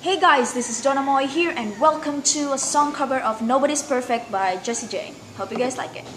Hey guys, this is Donna Moy here and welcome to a song cover of Nobody's Perfect by Jessie J. Hope you guys like it.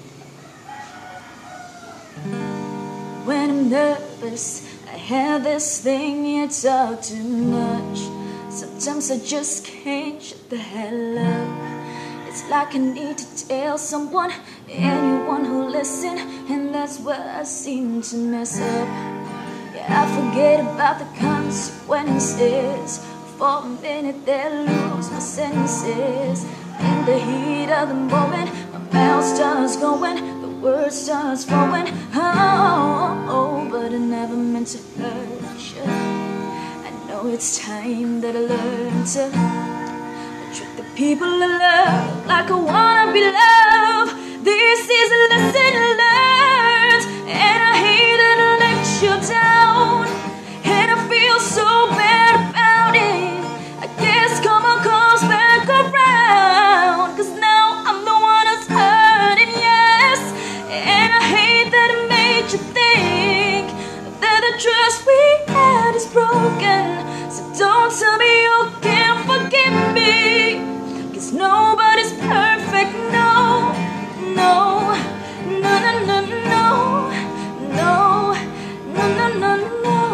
When I'm nervous, I have this thing, you talk too much. Sometimes I just can't shut the hell up. It's like I need to tell someone, anyone who'll listen, and that's where I seem to mess up. Yeah, I forget about the consequences. For a minute they lose my senses. In the heat of the moment, my mouth starts going, the words starts flowing. Oh, but I never meant to hurt you. I know it's time that I learn to treat the people I love like I wanna be loved. This is a lesson learned, and I hate that I let you down, and I feel so bad about it. I guess karma comes back around, 'cause now I'm the one who's hurting, yes. And I hate that I made you think that the trust we had is broken. So don't tell me you can't forgive me, 'cause nobody's perfect, no, no, no, no, no, no, no, no, no, no, no.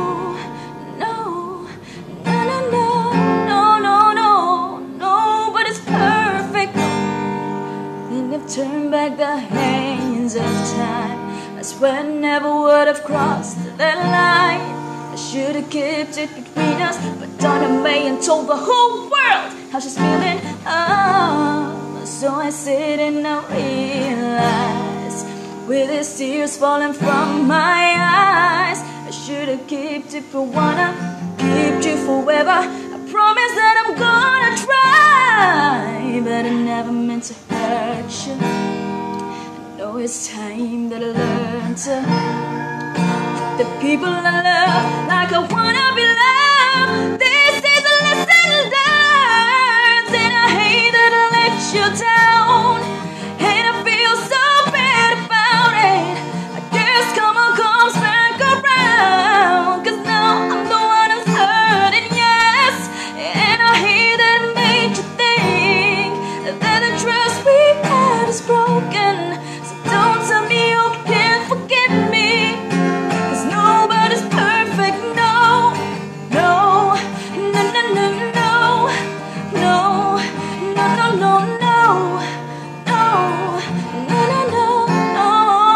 Turn back the hands of time, I swear I never would have crossed that line. I should have kept it between us, but Donna May and told the whole world how she's feeling. Oh, so I sit and I realize, with these tears falling from my eyes, I should have kept it for one, I kept you forever. I promise that I'm gonna try, but I never meant to hurt you. I know it's time that I learn to treat the people I love like I wanna be loved. This is a lesson learned, and I hate that I let you down, and I feel so bad about it. I guess karma comes back around, 'cause now I'm the one who's hurting, yes. And I hate that I made you think that the trust we had is broken. So don't tell me you can't forgive me, 'cause nobody's perfect, no, no, no, no, no, no, no, no, no, no, no, no, no, no, no, no.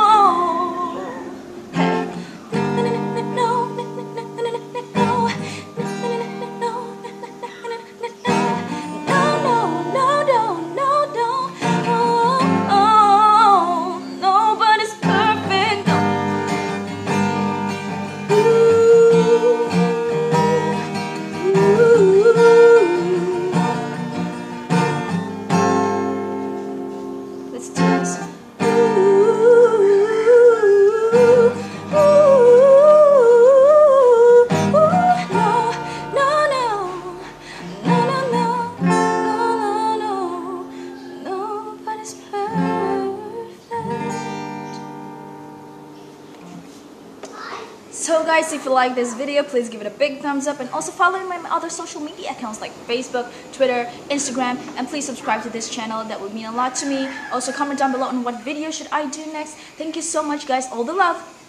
Hey. Let's do this. Nobody's perfect. So guys, if you like this video, please give it a big thumbs up, and also follow my other social media accounts like Facebook, Twitter, Instagram, and please subscribe to this channel. That would mean a lot to me. Also comment down below on what video should I do next. Thank you so much guys, all the love.